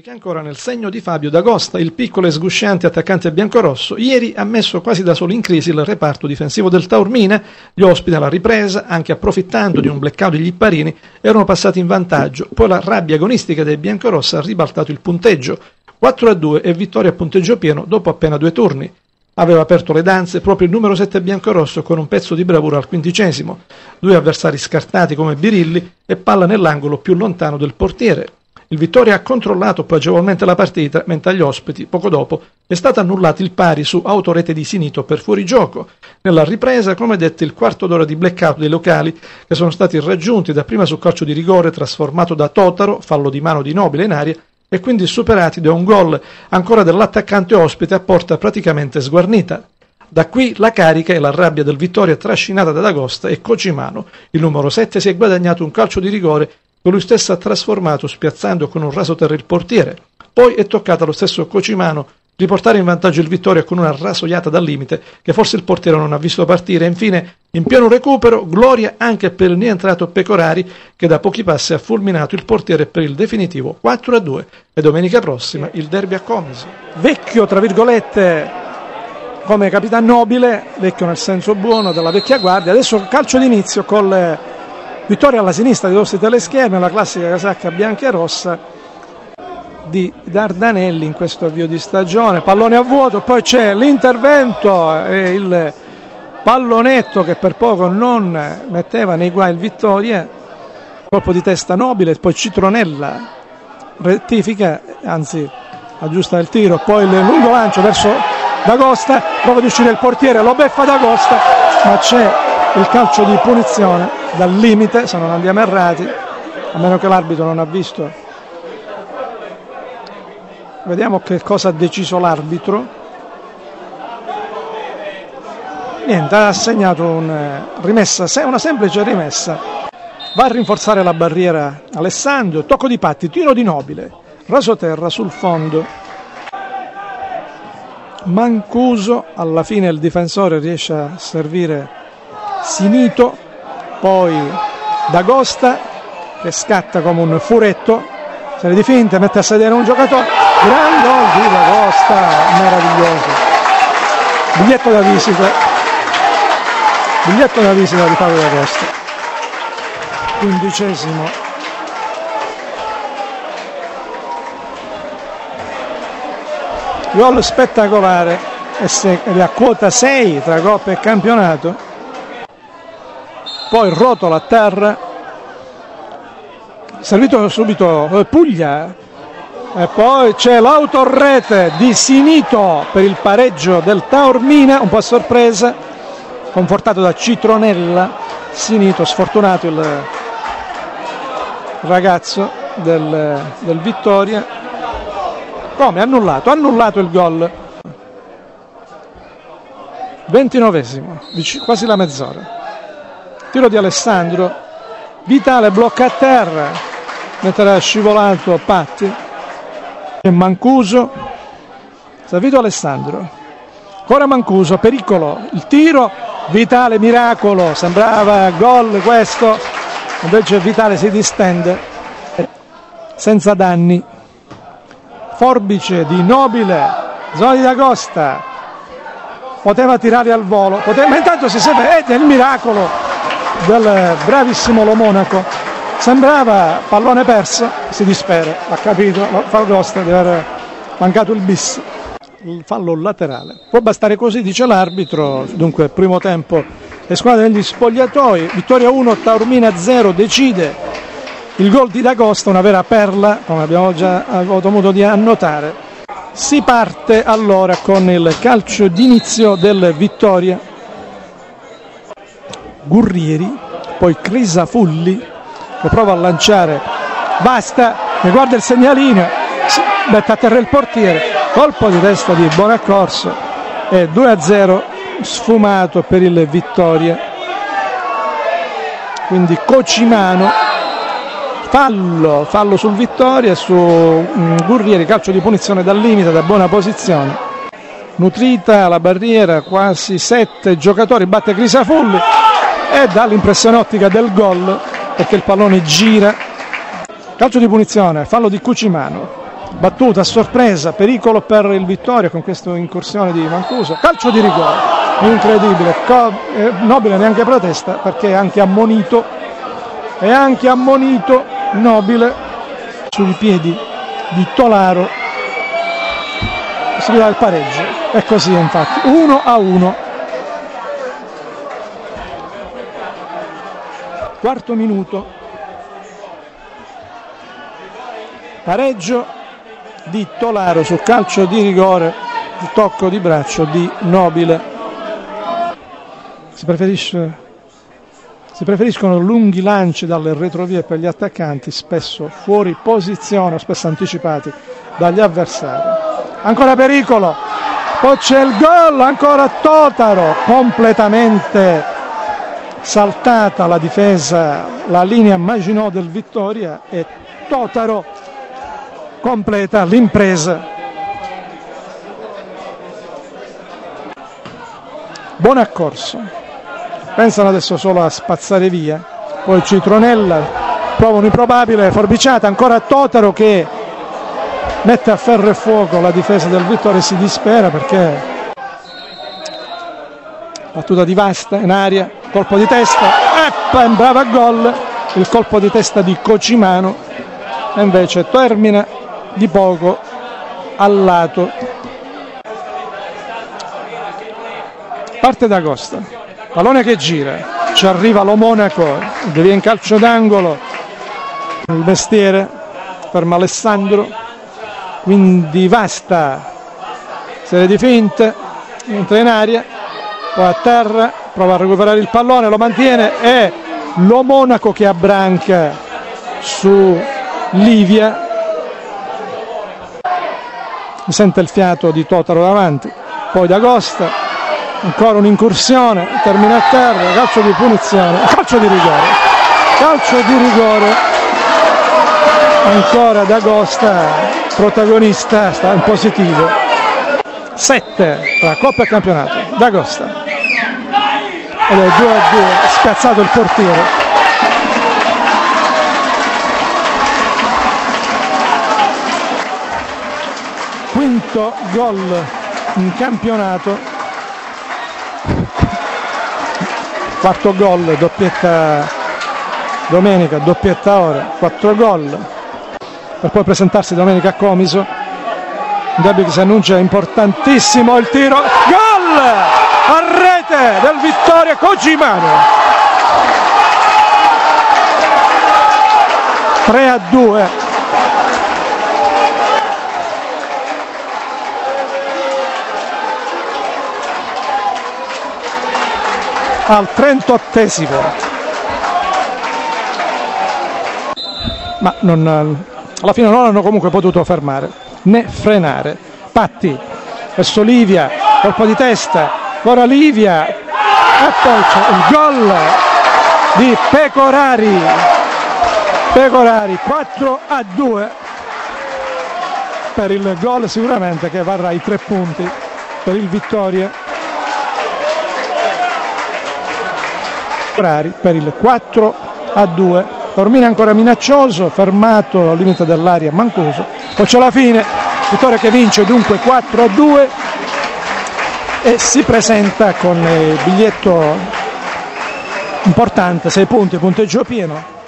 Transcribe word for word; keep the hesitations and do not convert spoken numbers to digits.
Ancora nel segno di Fabio D'Agosta, il piccolo e sgusciante attaccante biancorosso, ieri ha messo quasi da solo in crisi il reparto difensivo del Taormina. Gli ospiti alla ripresa, anche approfittando di un blackout degli Ipparini, erano passati in vantaggio, poi la rabbia agonistica dei biancorossi ha ribaltato il punteggio, quattro a due e vittoria a punteggio pieno dopo appena due turni. Aveva aperto le danze proprio il numero sette biancorosso con un pezzo di bravura al quindicesimo, due avversari scartati come birilli e palla nell'angolo più lontano del portiere. Il Vittoria ha controllato poi agevolmente la partita, mentre agli ospiti, poco dopo, è stato annullato il pari su autorete di Sinito per fuorigioco. Nella ripresa, come detto, il quarto d'ora di blackout dei locali, che sono stati raggiunti dapprima su calcio di rigore trasformato da Totaro, fallo di mano di Nobile in aria, e quindi superati da un gol ancora dell'attaccante ospite a porta praticamente sguarnita. Da qui la carica e la rabbia del Vittoria trascinata da D'Agosta e Cocimano. Il numero sette si è guadagnato un calcio di rigore che lui stesso ha trasformato spiazzando con un rasoterra il portiere. Poi è toccato allo stesso Cocimano riportare in vantaggio il Vittoria con una rasoiata dal limite che forse il portiere non ha visto partire. E infine, in pieno recupero, gloria anche per il rientrato Pecorari che da pochi passi ha fulminato il portiere per il definitivo quattro a due. E domenica prossima il derby a Comisi. Vecchio, tra virgolette, come Capitan Nobile, vecchio nel senso buono della vecchia guardia. Adesso calcio d'inizio con le Vittoria alla sinistra di Rossi Teleschermi, la classica casacca bianca e rossa di Dardanelli in questo avvio di stagione. Pallone a vuoto, poi c'è l'intervento e il pallonetto che per poco non metteva nei guai il Vittoria. Colpo di testa Nobile, poi Citronella rettifica, anzi aggiusta il tiro, poi il lungo lancio verso D'Agosta, prova di uscire il portiere, lo beffa D'Agosta, ma c'è il calcio di punizione dal limite, se non andiamo errati, a meno che l'arbitro non ha visto. Vediamo che cosa ha deciso l'arbitro. Niente, ha assegnato una rimessa, una semplice rimessa. Va a rinforzare la barriera Alessandro, tocco di patti, tiro di Nobile, rasoterra sul fondo. Mancuso, alla fine il difensore riesce a servire Sinito, poi D'Agosta che scatta come un furetto, serie di finte, mette a sedere un giocatore, gran gol di D'Agosta, meraviglioso, biglietto da visita, biglietto da visita di Fabio D'Agosta. Quindicesimo, gol spettacolare ed è a quota sei tra Coppa e campionato. Poi rotola a terra, servito subito eh, Puglia, e poi c'è l'autorete di Sinito per il pareggio del Taormina, un po' a sorpresa, confortato da Citronella. Sinito sfortunato, il ragazzo del, del Vittoria. Come? Annullato, annullato il gol. ventinovesimo, quasi la mezz'ora. Tiro di Alessandro, Vitale blocca a terra, mentre era scivolato Patti, e Mancuso, servito Alessandro, ancora Mancuso, pericolo, il tiro, Vitale miracolo, sembrava gol questo, invece Vitale si distende, senza danni, forbice di Nobile, zona di D'Agosta, poteva tirare al volo, poteva, ma intanto si serve, è il miracolo del bravissimo Lo Monaco, sembrava pallone perso, si dispera, ha capito D'Agosta di aver mancato il bis, il fallo laterale. Può bastare così, dice l'arbitro. Dunque primo tempo le squadre negli spogliatoi, Vittoria uno, Taormina zero, decide il gol di D'Agosta, una vera perla, come abbiamo già avuto modo di annotare. Si parte allora con il calcio d'inizio del Vittoria. Gurrieri, poi Crisafulli che prova a lanciare, basta, ne guarda il segnalino, mette a terra il portiere, colpo di testa di Bonaccorso e due a zero sfumato per il Vittoria. Quindi Cocimano, fallo, fallo sul Vittoria, su um, Gurrieri, calcio di punizione dal limite, da buona posizione, nutrita la barriera, quasi sette giocatori, batte Crisafulli e dà l'impressione ottica del gol perché il pallone gira. Calcio di punizione, fallo di Cocimano, battuta a sorpresa, pericolo per il Vittoria con questa incursione di Mancuso, calcio di rigore, incredibile, Co- eh, Nobile neanche protesta perché è anche ammonito, è anche ammonito Nobile sui piedi di Tolaro, possibilità del pareggio, è così infatti, uno a uno. Quarto minuto, pareggio di Tolaro sul calcio di rigore, il tocco di braccio di Nobile. Si preferisce, si preferiscono lunghi lanci dalle retrovie per gli attaccanti, spesso fuori posizione, spesso anticipati dagli avversari. Ancora pericolo, poi c'è il gol, ancora Totaro, completamente saltata la difesa, la linea Maginot del Vittoria e Totaro completa l'impresa. Bonaccorso, pensano adesso solo a spazzare via, poi Citronella prova un'improbabile forbiciata, ancora Totaro che mette a ferro e fuoco la difesa del Vittoria e si dispera perché battuta di Vasta in aria, colpo di testa, e brava gol, il colpo di testa di Cocimano e invece termina di poco al lato. Parte d'Agosta, pallone che gira, ci arriva lo Monaco, devia in calcio d'angolo, il mestiere ferma Alessandro, quindi Vasta, serie di finte, entra in aria, poi a terra, prova a recuperare il pallone, lo mantiene e lo Monaco che abbranca su Livia. Sente il fiato di Totaro davanti, poi D'Agosta, ancora un'incursione, termina a terra, calcio di punizione, calcio di rigore, calcio di rigore, ancora D'Agosta, protagonista, sta in positivo, sette tra Coppa e campionato, D'Agosta, ed è due a due, spiazzato il portiere. Quinto gol in campionato, quarto gol, doppietta domenica, doppietta ora, quattro gol per poi presentarsi domenica a Comiso, un derby che si annuncia importantissimo, il tiro, gol a rete del Vittoria Cocimano, tre a due. Al trentottesimo, ma non, alla fine non hanno comunque potuto fermare né frenare. Patti verso Livia, colpo di testa, ora Livia e poi c'è il gol di Pecorari, Pecorari quattro a due per il gol sicuramente che varrà i tre punti per il Vittoria. Per il quattro a due, Taormina ancora minaccioso, fermato al limite dell'area Mancuso, poi c'è la fine, Vittoria che vince dunque quattro a due e si presenta con il biglietto importante, sei punti, punteggio pieno.